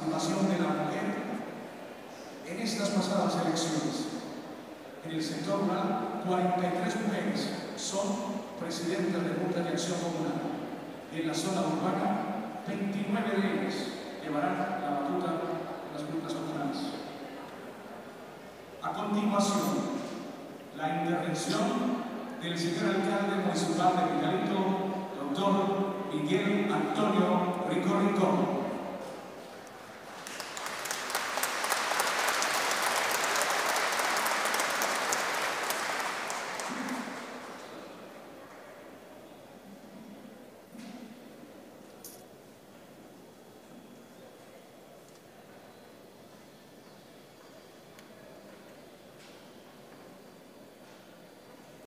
participación de la mujer en estas pasadas elecciones. En el sector rural, 43 mujeres son presidentas de Junta de Acción Comunal. Y en la zona urbana, 29 de ellas llevarán la batuta en las juntas comunales. A continuación, la intervención del señor alcalde municipal de Pitalito, doctor Miguel Antonio Rico Rincón.